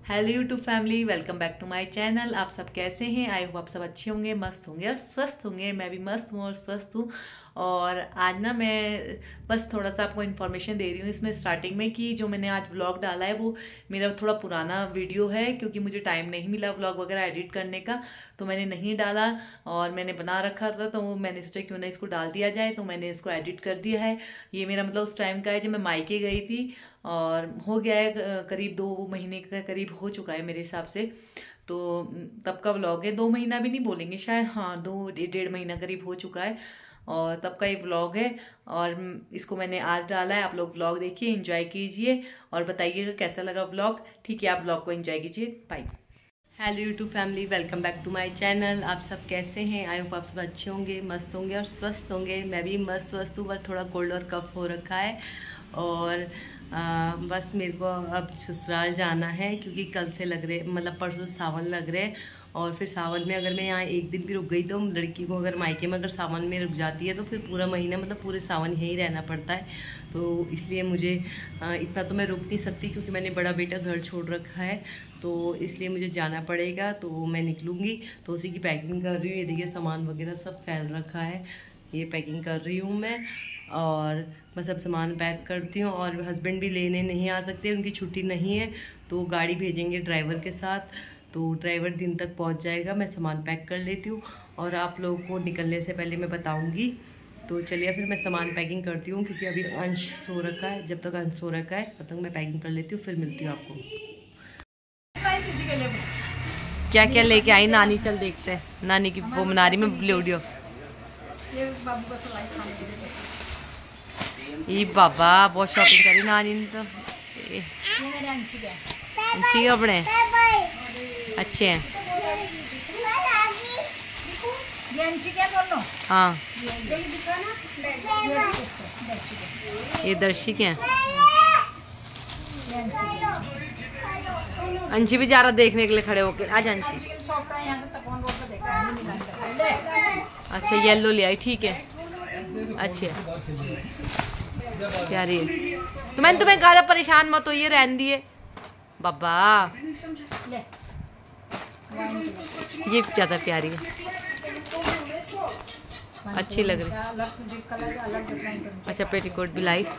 Hello YouTube family, welcome back to my channel. आप सब कैसे हैं? आई होप आप सब अच्छे होंगे, मस्त होंगे और स्वस्थ होंगे। मैं भी मस्त हूँ और स्वस्थ हूँ। और आज ना मैं बस थोड़ा सा आपको इन्फॉर्मेशन दे रही हूँ इसमें स्टार्टिंग में कि जो मैंने आज व्लॉग डाला है वो मेरा थोड़ा पुराना वीडियो है, क्योंकि मुझे टाइम नहीं मिला व्लॉग वगैरह एडिट करने का, तो मैंने नहीं डाला। और मैंने बना रखा था तो मैंने सोचा क्यों ना इसको डाल दिया जाए, तो मैंने इसको एडिट कर दिया है। ये मेरा मतलब उस टाइम का है जब मैं मायके गई थी, और हो गया है करीब 2 महीने का करीब हो चुका है मेरे हिसाब से। तो तब का व्लॉग है, 2 महीना भी नहीं बोलेंगे शायद, हाँ 2 डेढ़ महीना करीब हो चुका है, और तब का ये व्लॉग है। और इसको मैंने आज डाला है। आप लोग व्लॉग देखिए, एंजॉय कीजिए और बताइएगा कैसा लगा व्लॉग। ठीक है, आप व्लॉग को एंजॉय कीजिए। Bye. Hello YouTube family, welcome back to my channel. आप सब कैसे हैं? आई होप आप सब अच्छे होंगे, मस्त होंगे और स्वस्थ होंगे। मैं भी मस्त स्वस्थ हूँ, बस थोड़ा कोल्ड और कफ हो रखा है। और बस मेरे को अब ससुराल जाना है, क्योंकि कल से लग रहे मतलब परसों सावन लग रहे हैं। और फिर सावन में अगर मैं यहाँ एक दिन भी रुक गई तो लड़की को अगर मायके में अगर सावन में रुक जाती है तो फिर पूरा महीना मतलब पूरे सावन यहीं रहना पड़ता है। तो इसलिए मुझे इतना तो मैं रुक नहीं सकती, क्योंकि मैंने बड़ा बेटा घर छोड़ रखा है, तो इसलिए मुझे जाना पड़ेगा। तो मैं निकलूँगी तो उसी की पैकिंग कर रही हूँ। ये देखिए सामान वगैरह सब फैल रखा है, ये पैकिंग कर रही हूँ मैं। और बस अब सामान पैक करती हूँ। और हस्बैंड भी लेने नहीं आ सकते, उनकी छुट्टी नहीं है, तो गाड़ी भेजेंगे ड्राइवर के साथ, तो ड्राइवर दिन तक पहुँच जाएगा। मैं सामान पैक कर लेती हूँ और आप लोगों को निकलने से पहले मैं बताऊँगी। तो चलिए फिर मैं सामान पैकिंग करती हूँ, क्योंकि अभी अंश सो रखा है। जब तक अंश सो रखा है तब तक मैं पैकिंग कर लेती हूँ, फिर मिलती हूँ आपको। क्या क्या लेके आई नानी, चल देखते हैं। नानी की वो मनारी में वीडियो। ये बाबा बहुत शॉपिंग करी नानी ने तो। ये मेरे अंशी के कपड़े अच्छे हैं। हाँ ये दर्शी के हैं। अंशी भी जा रहा देखने के लिए खड़े होके। आज अंशी अच्छा येलो ले आई, ठीक है, अच्छी है, प्यारी है। तो मैंने तुम्हें कहा परेशान मत हो, ये रहन दिए बाबा। ये ज्यादा प्यारी है, अच्छी लग रही। अच्छा पेटीकोट भी लाई,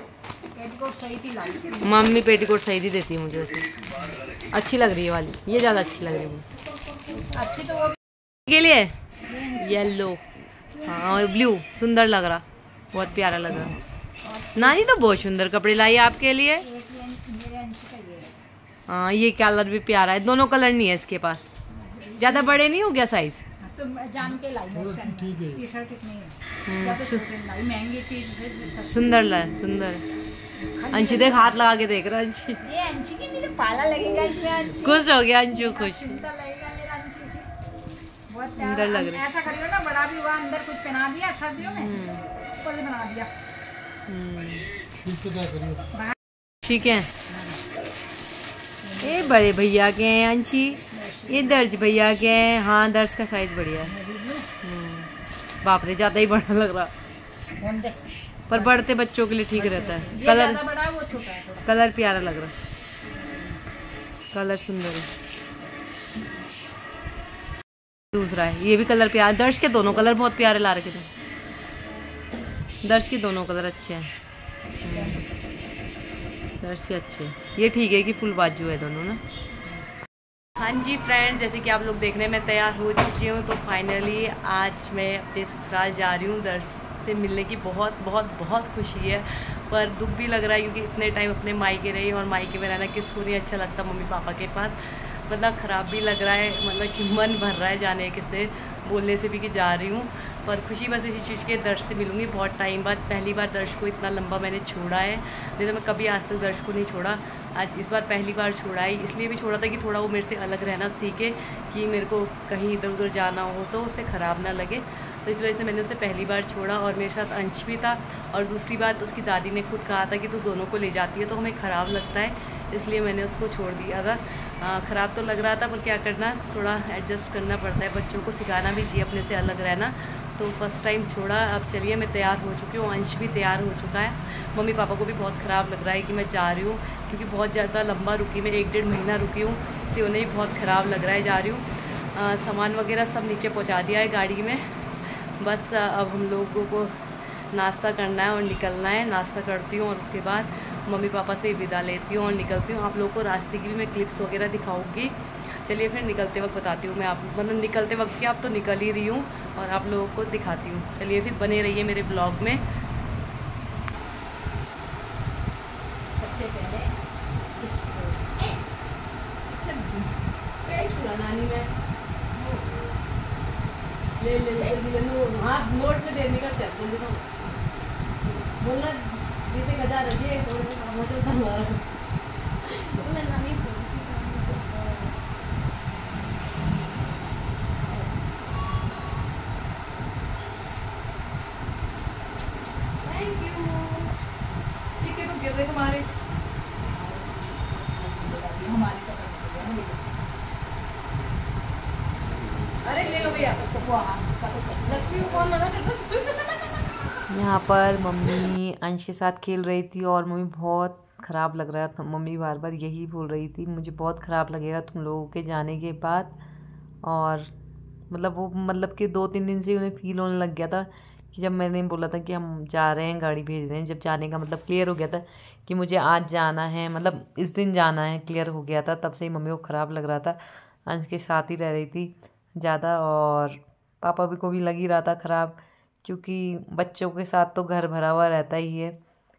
मम्मी पेटीकोट सही दी देती है मुझे वैसे। अच्छी लग रही है वाली, ये ज्यादा अच्छी लग रही है। अच्छी तो वो के लिए येलो, हाँ ब्लू सुंदर लग रहा, बहुत प्यारा लग रहा। नानी तो बहुत सुंदर कपड़े लाई आपके लिए। हाँ ये कलर भी प्यारा है, दोनों कलर नहीं है इसके पास। ज्यादा बड़े नहीं हो गया साइज? तो जान के लाई सुंदर लग, सुंदर। अंशी देख, हाथ लगा के देख रहा अंशी। ये अंशी की मेरे पाला लगेगा इसमें। खुश हो गया अंशु, खुश। सुंदर लग रही है। ऐसा करियो ना, बड़ा भी हुआ, अंदर कुछ पहना दिया सर्दियों में, ऊपर से बना दिया। ठीक है, ये बड़े भैया के हैं अंशी, ये दर्ज भैया के हैं। हाँ दर्ज का साइज बढ़िया है। बाप रे ज्यादा ही बड़ा लग रहा, पर बढ़ते बच्चों के लिए ठीक रहता है। कलर बड़ा है, वो छोटा है थोड़ा। कलर प्यारा लग रहा, कलर सुंदर है। दूसरा है, ये भी कलर प्यारा। दर्श के दोनों कलर बहुत प्यारे ला रखे थे। दर्श के दोनों कलर अच्छे हैं, दर्श के अच्छे हैं। ये ठीक है कि फुल बाजू है दोनों ना। हाँ जी फ्रेंड्स, जैसे कि आप लोग देख रहे हैं मैं तैयार हो चुकी हूँ। तो फाइनली आज मैं अपने ससुराल जा रही हूँ। दर्श से मिलने की बहुत बहुत बहुत खुशी है, पर दुख भी लग रहा है, क्योंकि इतने टाइम अपने मायके रही, और मायके में रहना किसको नहीं अच्छा लगता, मम्मी पापा के पास। मतलब ख़राब भी लग रहा है, मतलब कि मन भर रहा है जाने के से, बोलने से भी कि जा रही हूँ। पर खुशी बस इसी चीज़ के, दर्श से मिलूँगी बहुत टाइम बाद। पहली बार दर्श को इतना लंबा मैंने छोड़ा है, नहीं तो मैं कभी आज तक दर्श को नहीं छोड़ा। आज इस बार पहली बार छोड़ा है, इसलिए भी छोड़ा था कि थोड़ा वो मेरे से अलग रहना सीखे, कि मेरे को कहीं इधर उधर जाना हो तो उसे ख़राब ना लगे। तो इस वजह से मैंने उसे पहली बार छोड़ा। और मेरे साथ अंश भी था। और दूसरी बात, उसकी दादी ने खुद कहा था कि तू दोनों को ले जाती है तो हमें ख़राब लगता है, इसलिए मैंने उसको छोड़ दिया था। ख़राब तो लग रहा था, पर क्या करना, थोड़ा एडजस्ट करना पड़ता है। बच्चों को सिखाना भी चाहिए अपने से अलग रहना। तो फर्स्ट टाइम छोड़ा। अब चलिए मैं तैयार हो चुकी हूँ, अंश भी तैयार हो चुका है। मम्मी पापा को भी बहुत ख़राब लग रहा है कि मैं जा रही हूँ, क्योंकि बहुत ज़्यादा लंबा रुकी, मैं 1-1.5 महीना रुकी हूँ, इसलिए उन्हें भी बहुत ख़राब लग रहा है। जा रही हूँ, सामान वगैरह सब नीचे पहुँचा दिया है गाड़ी में। बस अब हम लोगों को नाश्ता करना है और निकलना है। नाश्ता करती हूँ और उसके बाद मम्मी पापा से विदा लेती हूँ और निकलती हूँ। आप लोगों को रास्ते की भी मैं क्लिप्स वगैरह दिखाऊंगी। चलिए फिर निकलते वक्त बताती हूँ मैं, आप मतलब निकलते वक्त की, आप तो निकल ही रही हूँ और आप लोगों को दिखाती हूँ। चलिए फिर बने रहिए मेरे ब्लॉग में। सबसे पहले नानी में ले हाँ नोट में देने का जल्दी बोलना जिसे गजा रही थैंक यू। ठीक है, तुम गिर रहे तुम्हारे हमारी अरे ले लो भैया। लक्ष्मी को कौन मना करता। यहाँ पर मम्मी अंश के साथ खेल रही थी और मम्मी बहुत ख़राब लग रहा था। मम्मी बार बार यही बोल रही थी, मुझे बहुत ख़राब लगेगा तुम लोगों के जाने के बाद। और मतलब वो मतलब कि 2-3 दिन से उन्हें फील होने लग गया था कि जब मैंने बोला था कि हम जा रहे हैं, गाड़ी भेज रहे हैं, जब जाने का मतलब क्लियर हो गया था कि मुझे आज जाना है, मतलब इस दिन जाना है, क्लियर हो गया था, तब से ही मम्मी को ख़राब लग रहा था। अंश के साथ ही रह रही थी ज़्यादा और पापा भी को भी लग ही रहा था ख़राब, क्योंकि बच्चों के साथ तो घर भरा हुआ रहता ही है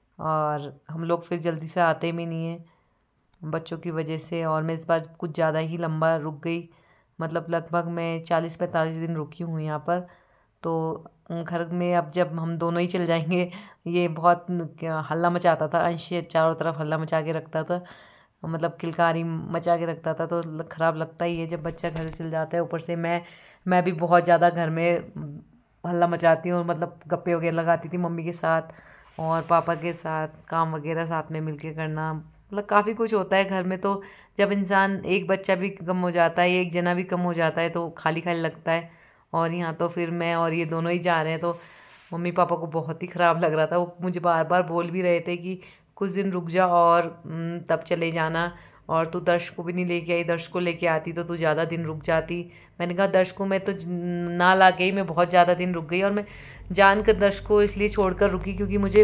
और हम लोग फिर जल्दी से आते भी नहीं हैं बच्चों की वजह से। और मैं इस बार कुछ ज़्यादा ही लंबा रुक गई, मतलब लगभग मैं 40-45 दिन रुकी हूँ यहाँ पर। तो घर में अब जब हम दोनों ही चल जाएंगे, ये बहुत हल्ला मचाता था, अंश चारों तरफ हल्ला मचा के रखता था, मतलब किलकारी मचा के रखता था, तो ख़राब लगता ही है जब बच्चा घर से चल जाता है। ऊपर से मैं भी बहुत ज़्यादा घर में हल्ला मचाती हूँ, मतलब गप्पे वगैरह लगाती थी मम्मी के साथ और पापा के साथ, काम वगैरह साथ में मिलके करना, मतलब काफ़ी कुछ होता है घर में। तो जब इंसान एक बच्चा भी कम हो जाता है, एक जना भी कम हो जाता है, तो खाली खाली लगता है। और यहाँ तो फिर मैं और ये दोनों ही जा रहे हैं, तो मम्मी पापा को बहुत ही ख़राब लग रहा था। वो मुझे बार बार बोल भी रहे थे कि कुछ दिन रुक जा और तब चले जाना, और तू दर्श को भी नहीं लेके आई, दर्श को लेके आती तो तू ज़्यादा दिन रुक जाती। मैंने कहा दर्श को मैं तो ना ला के ही मैं बहुत ज़्यादा दिन रुक गई, और मैं जानकर दर्श को इसलिए छोड़कर रुकी क्योंकि मुझे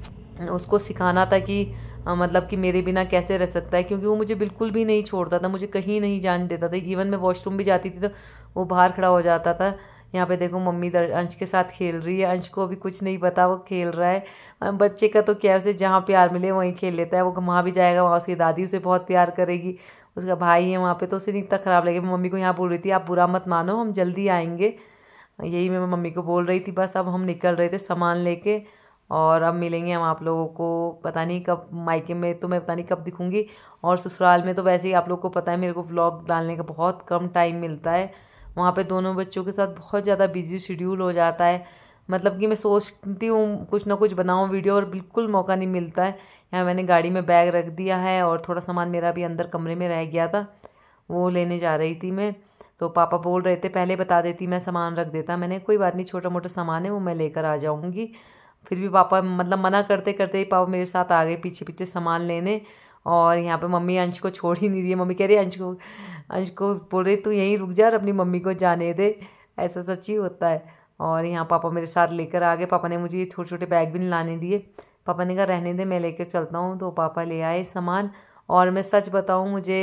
उसको सिखाना था कि मतलब कि मेरे बिना कैसे रह सकता है, क्योंकि वो मुझे बिल्कुल भी नहीं छोड़ता था, मुझे कहीं नहीं जाने देता था। इवन मैं वॉशरूम भी जाती थी तो वो बाहर खड़ा हो जाता था। यहाँ पे देखो मम्मी अंश के साथ खेल रही है, अंश को अभी कुछ नहीं पता, वो खेल रहा है। बच्चे का तो क्या, उसे जहाँ प्यार मिले वहीं खेल लेता है, वो वहाँ भी जाएगा, वहाँ उसकी दादी उसे बहुत प्यार करेगी, उसका भाई है वहाँ पे, तो उसे नहीं इतना ख़राब लगेगा। मम्मी को यहाँ बोल रही थी आप बुरा मत मानो, हम जल्दी आएंगे, यही मैं मम्मी को बोल रही थी। बस अब हम निकल रहे थे सामान लेके, और अब मिलेंगे हम आप लोगों को पता नहीं कब। मायके में तो मैं पता नहीं कब दिखूंगी, और ससुराल में तो वैसे ही आप लोग को पता है मेरे को व्लॉग डालने का बहुत कम टाइम मिलता है। वहाँ पे दोनों बच्चों के साथ बहुत ज़्यादा बिजी शेड्यूल हो जाता है, मतलब कि मैं सोचती हूँ कुछ ना कुछ बनाऊँ वीडियो, और बिल्कुल मौका नहीं मिलता है। यहाँ मैंने गाड़ी में बैग रख दिया है, और थोड़ा सामान मेरा भी अंदर कमरे में रह गया था, वो लेने जा रही थी मैं। तो पापा बोल रहे थे पहले बता देती, मैं सामान रख देता। मैंने कोई बात नहीं, छोटा मोटा सामान है वो मैं लेकर आ जाऊँगी। फिर भी पापा मतलब मना करते करते ही पापा मेरे साथ आ गए पीछे पीछे सामान लेने। और यहाँ पे मम्मी अंश को छोड़ ही नहीं रही है, मम्मी कह रही है अंश को बोल रही तू यहीं रुक जा और अपनी मम्मी को जाने दे, ऐसा सच्ची होता है। और यहाँ पापा मेरे साथ लेकर आ गए, पापा ने मुझे ये छोटे छोटे बैग भी नहीं लाने दिए, पापा ने कहा रहने दे मैं लेकर चलता हूँ। तो पापा ले आए सामान, और मैं सच बताऊँ मुझे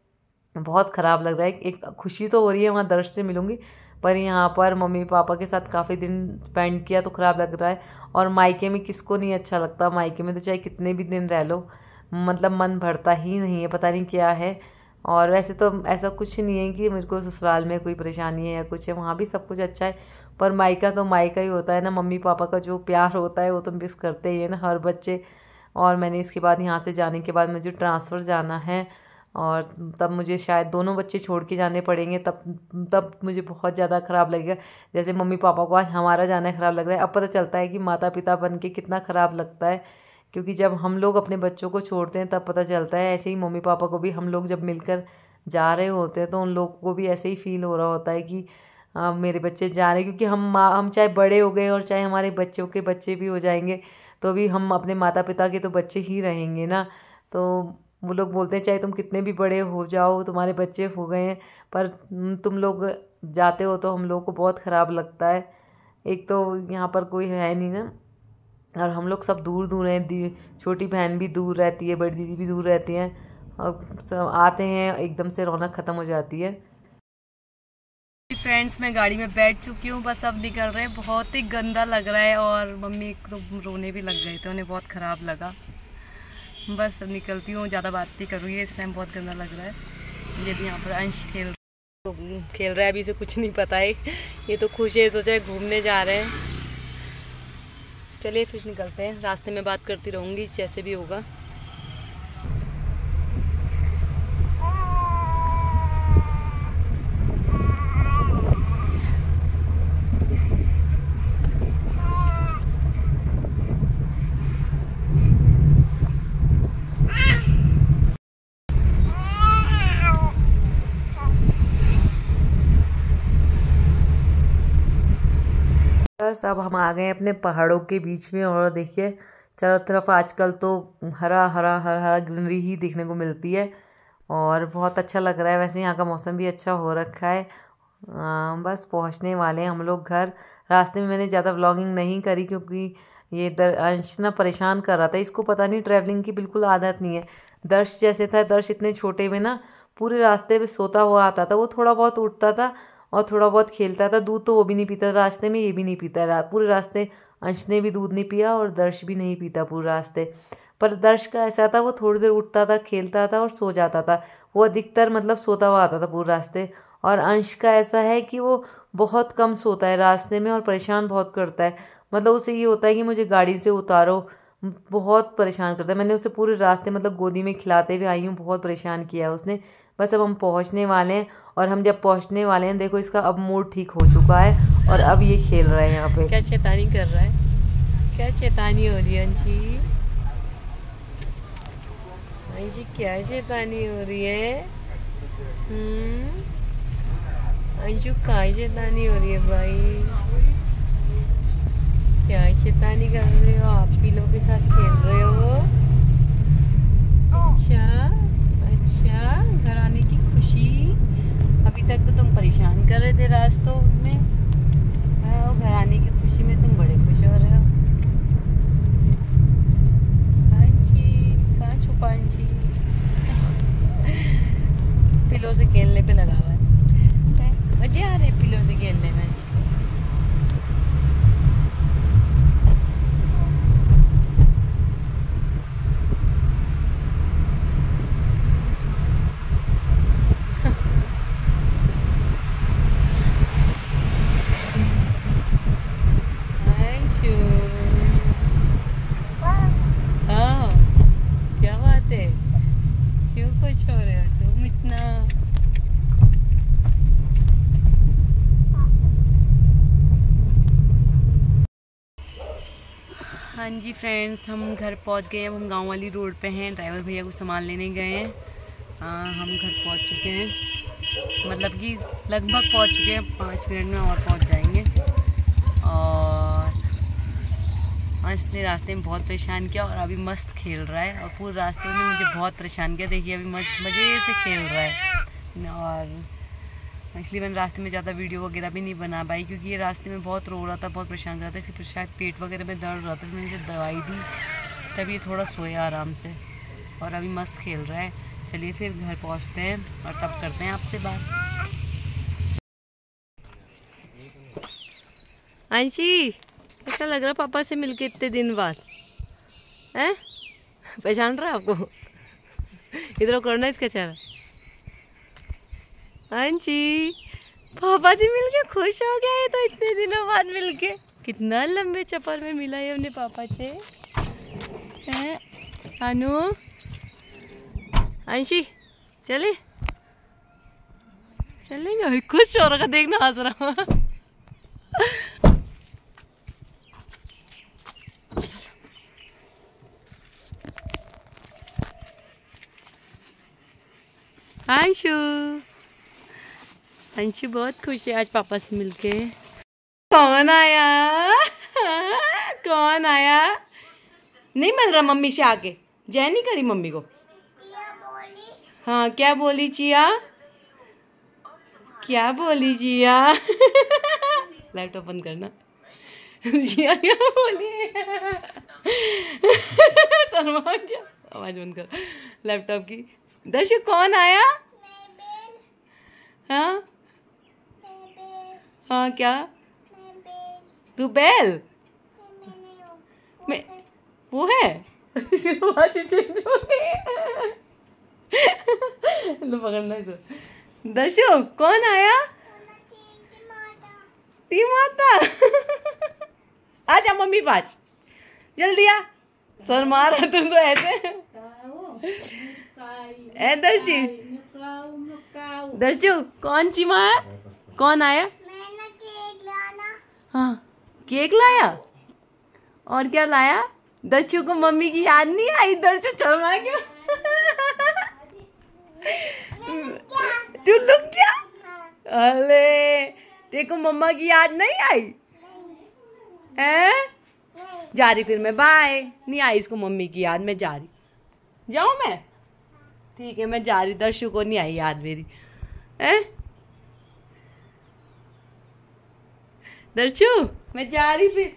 बहुत ख़राब लग रहा है। एक खुशी तो हो रही है वहाँ दर्श से मिलूँगी, पर यहाँ पर मम्मी पापा के साथ काफ़ी दिन स्पेंड किया तो ख़राब लग रहा है। और मायके में किसको नहीं अच्छा लगता, मायके में तो चाहे कितने भी दिन रह लो, मतलब मन भरता ही नहीं है, पता नहीं क्या है। और वैसे तो ऐसा कुछ नहीं है कि मेरे को ससुराल में कोई परेशानी है या कुछ है, वहाँ भी सब कुछ अच्छा है। पर मायका तो मायका ही होता है ना, मम्मी पापा का जो प्यार होता है वो तो मिस करते ही है ना हर बच्चे। और मैंने इसके बाद यहाँ से जाने के बाद मुझे ट्रांसफ़र जाना है, और तब मुझे शायद दोनों बच्चे छोड़ के जाने पड़ेंगे, तब मुझे बहुत ज़्यादा ख़राब लगेगा। जैसे मम्मी पापा को आज हमारा जाना ख़राब लग रहा है, अब पता चलता है कि माता पिता बन के कितना ख़राब लगता है, क्योंकि जब हम लोग अपने बच्चों को छोड़ते हैं तब पता चलता है। ऐसे ही मम्मी पापा को भी हम लोग जब मिलकर जा रहे होते हैं तो उन लोगों को भी ऐसे ही फील हो रहा होता है कि मेरे बच्चे जा रहे हैं, क्योंकि हम चाहे बड़े हो गए और चाहे हमारे बच्चों के बच्चे भी हो जाएंगे, तो भी हम अपने माता पिता के तो बच्चे ही रहेंगे ना। तो वो लोग बोलते हैं चाहे तुम कितने भी बड़े हो जाओ, तुम्हारे बच्चे हो गए हैं, पर तुम लोग जाते हो तो हम लोग को बहुत ख़राब लगता है। एक तो यहाँ पर कोई है नहीं ना, और हम लोग सब दूर दूर हैं, छोटी बहन भी दूर रहती है, बड़ी दीदी भी दूर रहती हैं, और सब आते हैं एकदम से रौनक ख़त्म हो जाती है। फ्रेंड्स, मैं गाड़ी में बैठ चुकी हूँ, बस अब निकल रहे हैं। बहुत ही गंदा लग रहा है और मम्मी तो रोने भी लग गए थे, उन्हें बहुत ख़राब लगा। बस अब निकलती हूँ, ज़्यादा बात नहीं करूँगी, इस टाइम बहुत गंदा लग रहा है। यदि यहाँ पर अंश खेल रहा है, अभी से कुछ नहीं पता है, ये तो खुश है, सोचा है घूमने जा रहे हैं। चलिए फिर निकलते हैं, रास्ते में बात करती रहूँगी जैसे भी होगा। बस अब हम आ गए अपने पहाड़ों के बीच में, और देखिए चारों तरफ आजकल तो हरा हरा हरा हरा ग्रीनरी ही देखने को मिलती है, और बहुत अच्छा लग रहा है। वैसे यहाँ का मौसम भी अच्छा हो रखा है। बस पहुँचने वाले हैं हम लोग घर। रास्ते में मैंने ज़्यादा व्लॉगिंग नहीं करी क्योंकि ये अंश ना परेशान कर रहा था, इसको पता नहीं ट्रैवलिंग की बिल्कुल आदत नहीं है। दर्श जैसे था, दर्श इतने छोटे में ना पूरे रास्ते में सोता हुआ आता था, वो थोड़ा बहुत उठता था और थोड़ा बहुत खेलता था। दूध तो वो भी नहीं पीता रास्ते में, ये भी नहीं पीता। पूरे रास्ते अंश ने भी दूध नहीं पिया और दर्श भी नहीं पीता पूरे रास्ते। पर दर्श का ऐसा था, वो थोड़ी देर उठता था, खेलता था और सो जाता था। वो अधिकतर मतलब सोता हुआ आता था पूरे रास्ते। और अंश का ऐसा है कि वो बहुत कम सोता है रास्ते में और परेशान बहुत करता है। मतलब उसे ये होता है कि मुझे गाड़ी से उतारो, बहुत परेशान करता है। मैंने उसे पूरे रास्ते मतलब गोदी में खिलाते हुए आई हूँ, बहुत परेशान किया है उसने। बस अब हम पहुँचने वाले हैं, और हम जब पहुँचने वाले हैं देखो इसका अब मूड ठीक हो चुका है और अब ये खेल रहा है यहाँ पे। क्या शैतानी कर रहा है, क्या शैतानी हो रही है अंशी? अंशी क्या शैतानी हो रही है? अंशु क्या शैतानी हो रही है भाई? क्या शैतानी कर रहे हो? आप भी लोग के साथ खेल रहे हो? अच्छा अच्छा, घर आने की खुशी। अभी तक तो तुम परेशान कर रहे थे रास्तों में, घर आने की खुशी में तुम बड़े खुश हो रहे हो। अंशी कहाँ छुपा? अंशी पिलो से खेलने पे लगा हुआ है, मजे आ रहे पिलो से खेलने में। क्या बात है, क्यों खुश हो रहे हो तुम इतना? हाँ जी फ्रेंड्स, हम घर पहुंच गए। अब हम गांव वाली रोड पे हैं, ड्राइवर भैया कुछ सामान लेने गए हैं। हम घर पहुंच चुके हैं, मतलब कि लगभग पहुंच चुके हैं, 5 मिनट में और पहुंच जाएंगे। और अंश ने रास्ते में बहुत परेशान किया और अभी मस्त खेल रहा है, और पूरे रास्ते में मुझे बहुत परेशान किया। देखिए अभी मस्त मज़े से खेल रहा है, और इसलिए मैंने रास्ते में ज़्यादा वीडियो वगैरह भी नहीं बना पाई क्योंकि ये रास्ते में बहुत रो रहा था, बहुत परेशान कर रहा था। इसके शायद पेट वगैरह में दर्द रहा था, मैंने इसे दवाई दी, तभी ये थोड़ा सोया आराम से, और अभी मस्त खेल रहा है। चलिए फिर घर पहुंचते हैं और तब करते हैं आपसे बात। अंशी, ऐसा लग रहा पापा से मिलके इतने दिन बाद, हैं? पहचान रहा आपको? इधर करना इसका चेहरा। अंशी, पापा से मिलके खुश हो गया है तो इतने दिनों बाद मिलके। कितना लंबे सफर में मिला है अपने पापा से, हैं? शानू, अंशी चले चलेंगे, खुश हो रहा, देखना हंस रहा। अंशु, अंशु बहुत खुश है आज पापा से मिलके। कौन आया? कौन आया? नहीं मिल रहा मम्मी से आके, जय नहीं करी मम्मी को। हाँ क्या बोली जिया, क्या बोली जिया? लैपटॉप बंद करना। जिया क्या बोली? शर्मा क्या? आवाज बंद कर लैपटॉप की। दर्शक कौन आया? हाँ हाँ क्या? तू बैल? मैं वो है। आवाज चेंज हो गई। लो पकड़ना है तो। दर्शक कौन आया? ती माता। आजा मम्मी पास जल्दी आ। सर मारा तुमको ऐसे। ए दर्शी, दर्शु कौन ची माँ है? कौन आया? हाँ केक लाया। और क्या लाया? दर्शु को मम्मी की याद नहीं आई? दर्शु शर्मा क्यों? तू लुक गया? अरे देखो मम्मा की याद नहीं आई है? जा रही फिर मैं, बाय। नहीं आई इसको मम्मी की याद, मैं जा रही। जाऊं मैं? ठीक है मैं जा रही। दर्शु को नहीं आई याद मेरी है? दर्शु मैं जा रही फिर,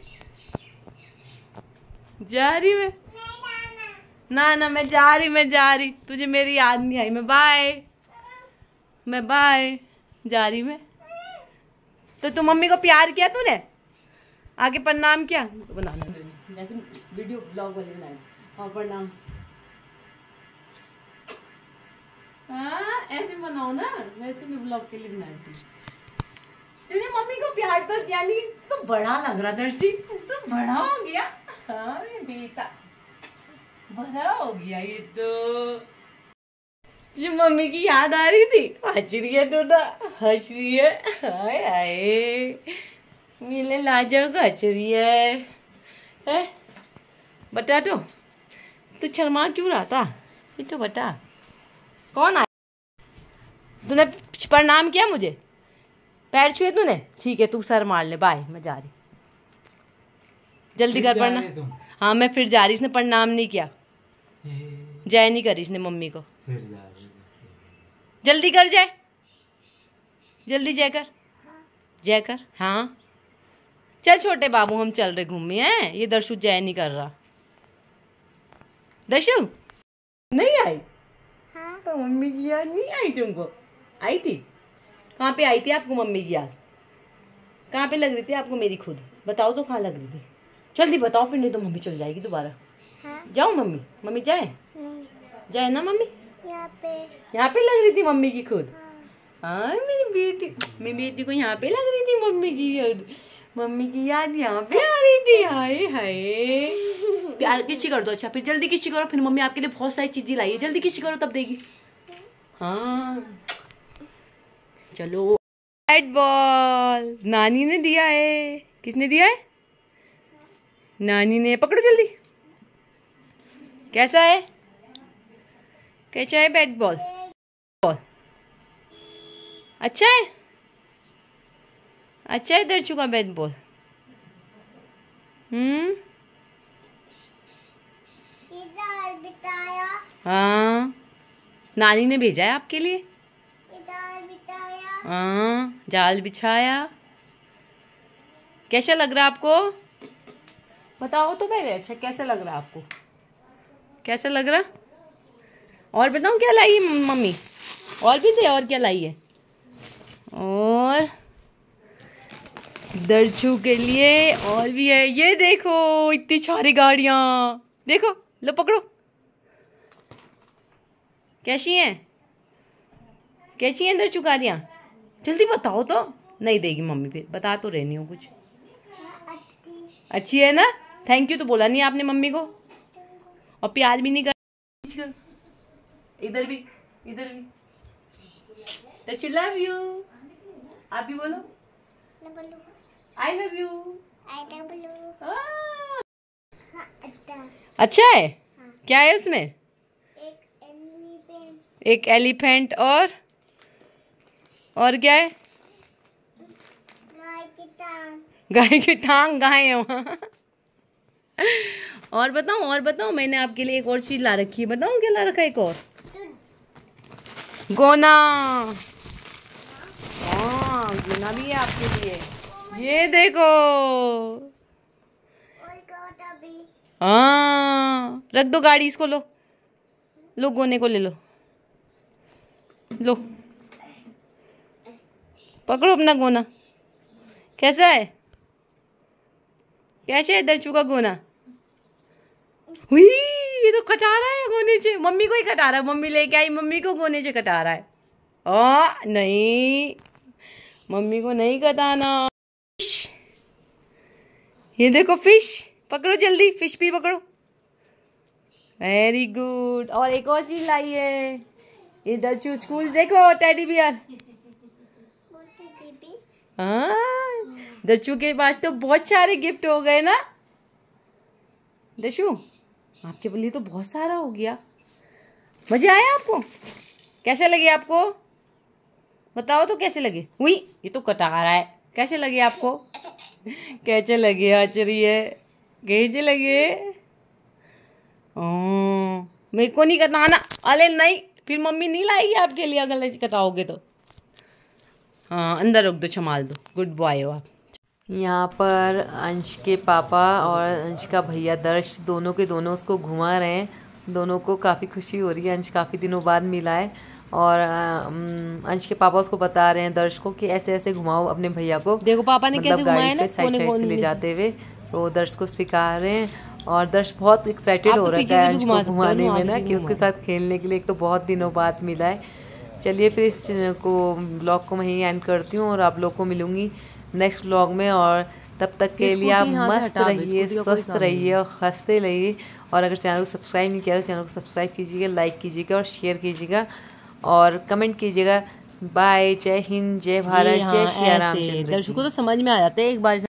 जा रही मैं। ना ना मैं जा रही, तुझे मेरी याद नहीं आई। मैं बाय, मैं बाय जा रही मैं। तो तू मम्मी को प्यार किया तूने? आगे प्रणाम किया? बनाना जैसे वीडियो ब्लॉग वाले बनाए। और प्रणाम हाँ ऐसे बनाओ ना, वैसे मैं ब्लॉग के लिए बनाई थी। तुझे मम्मी को प्यार तो किया नहीं, तो बड़ा लग रहा दर्शी, तो बड़ा हो गया। हाँ बेटा बड़ा हो गया ये तो। तुझे मम्मी की याद आ रही थी? हंस रही है तो हंस रही है। हाय हाय मिले लाजा को हंस रही है? बता तो तू शर्मा क्यों रहा था? ये तो बता कौन आया? तूने प्रणाम किया मुझे? पैर छुए तूने? ठीक है तू सर मार ले, बाय मैं जा रही। जल्दी कर प्रणाम। हाँ मैं फिर जा रही। इसने प्रणाम नहीं किया, जय नहीं करी इसने मम्मी को। फिर जा रही। जल्दी कर जय, जल्दी जय कर, जय कर। हाँ चल छोटे बाबू हम चल रहे घूमने हैं। ये दर्शु जय नहीं कर रहा। दर्शु नहीं आई? हाँ। तो मम्मी की याद नहीं आई तुमको? आई थी? कहाँ पे आई थी आपको मम्मी की याद? कहाँ पे लग रही थी आपको मेरी खुद? बताओ तो कहाँ लग रही थी? जल्दी बताओ फिर नहीं तो मम्मी चल जाएगी दोबारा। हाँ? जाऊँ मम्मी? मम्मी जाए? जाए ना मम्मी? यहाँ पे लग रही थी मम्मी की खुद। हाँ मेरी बेटी को यहाँ पे लग रही थी मम्मी की याद। मम्मी की याद यहाँ पे आ रही थी। हाय हाय प्यार किसी कर दो। अच्छा फिर जल्दी किसी करो, फिर मम्मी आपके लिए बहुत सारी चीजें लाई है, जल्दी किसी करो तब देगी। हाँ चलो। बैट बॉल नानी ने दिया है। किसने दिया है? नानी ने। पकड़ो जल्दी। कैसा है? कैसा है बैट बॉल? अच्छा है? अच्छा है दर्शु का बैट बॉल? हाँ नानी ने भेजा है आपके लिए। हाँ जाल बिछाया। कैसा लग रहा है आपको? बताओ तो पहले। अच्छा कैसा लग रहा है आपको? कैसा लग रहा? और बताऊँ क्या लाई है मम्मी? और भी थे? और क्या लाई है? और दर्शु के लिए और भी है। ये देखो इतनी सारी गाड़ियाँ। देखो लो पकड़ो। कैसी हैं? कैसी हैं दर्शु गाड़ियाँ? जल्दी बताओ तो। नहीं देगी मम्मी फिर। बता तो रहनी हो कुछ। अच्छी है ना? थैंक यू तो बोला नहीं आपने मम्मी को, और प्यार भी नहीं कर। इधर भी, इधर भी। Darshu love you. आप भी बोलो आई लव यू। अच्छा है? हाँ। क्या है उसमें? एक एलिफेंट और क्या है? गाय की टांग। गाय है वहाँ। और बताऊं मैंने आपके लिए एक और चीज ला रखी है। बताऊं क्या ला रखा है? एक और गोना। हाँ गोना भी है आपके लिए, ये देखो। हाँ रख दो गाड़ी, इसको लो, लो गोने को ले लो, लो पकड़ो अपना गोना। कैसा है, कैसे है दर्शु का गोना? हुई, ये तो कटा रहा है गोने से, मम्मी को ही कटा रहा है, मम्मी लेके आई, मम्मी को गोने से कटा रहा है। नहीं मम्मी को नहीं कटाना। ये देखो फिश, पकड़ो जल्दी, फिश भी पकड़ो। Very good. और एक और चीज लाई है, ये दर्शु स्कूल देखो, टेडी बियर। हाँ दर्शु के पास तो बहुत सारे गिफ्ट हो गए ना। दर्शु आपके लिए तो बहुत सारा हो गया। मजे आया आपको? कैसे लगे आपको? बताओ तो कैसे लगे? हुई, ये तो कटा रहा है। कैसे लगे आपको? कैसे लगे? आचरिए कैसे लगे? मेरे को नहीं कटाना। अरे नहीं, फिर मम्मी नहीं लाएगी आपके लिए अगर कटाओगे तो। हाँ अंदर रख दो, संभाल दो, गुड बॉय हो आप। यहाँ पर अंश के पापा और अंश का भैया दर्श दोनों के दोनों उसको घुमा रहे हैं। दोनों को काफ़ी खुशी हो रही है, अंश काफ़ी दिनों बाद मिला है। और अंश के पापा उसको बता रहे हैं दर्श को कि ऐसे ऐसे घुमाओ अपने भैया को। देखो पापा ने कैसे घुमाया ना, साइड साइड से ले जाते हुए तो दर्श को सिखा रहे हैं। और दर्श बहुत एक्साइटेड हो रहा है अंश को घुमाने में ना, कि उसके साथ खेलने के लिए एक तो बहुत दिनों बाद मिला है। चलिए फिर इस ब्लॉग को मैं यहीं एंड करती हूँ और आप लोग को मिलूंगी नेक्स्ट व्लॉग में। और तब तक के लिए आप मस्त रहिए, स्वस्थ रहिए और हंसते रहिए। और अगर चैनल को सब्सक्राइब नहीं किया तो चैनल को सब्सक्राइब कीजिएगा, लाइक कीजिएगा और शेयर कीजिएगा और कमेंट कीजिएगा। बाय, जय हिंद, जय भारत, जय श्री राम। दर्शकों को तो समझ में आ जाता है एक बार।